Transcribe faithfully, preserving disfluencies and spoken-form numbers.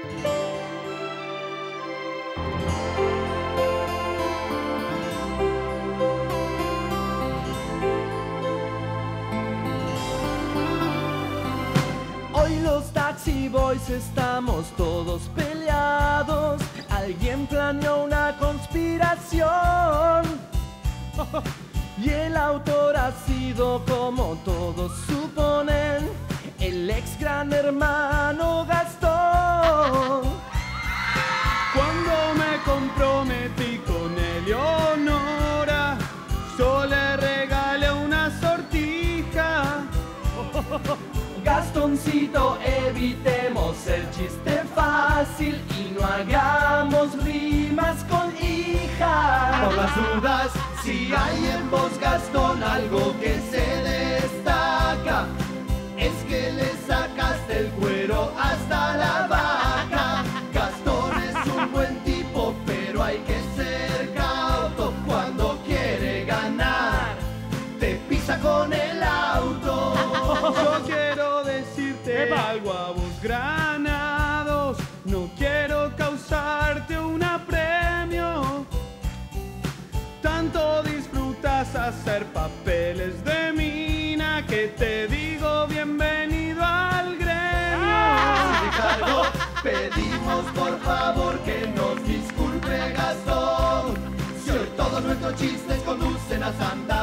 Hoy los Taxi Boys estamos todos peleados. Alguien planeó una conspiración y el autor ha sido, como todos suponen, el ex gran hermano Gastón. Cuando me comprometí con Eleonora, yo le regalé una sortija. Gastoncito, evitemos el chiste fácil y no hagamos rimas con hija. Por las dudas, si hay en vos, Gastón, algo que se destaca, es que le sacaste el cuero hasta la vaca. Gastón es un buen tipo, pero hay que ser cauto. Cuando quiere ganar, te pisa con el auto. Yo quiero decirte ¡Epa! algo a vos, Granados. No quiero causarte un apremio. Tanto disfrutas hacer papeles de mina que te digo bienvenido al gremio. Ricardo, pedimos por favor que nos disculpe Gastón, si hoy todos nuestros chistes conducen a Santa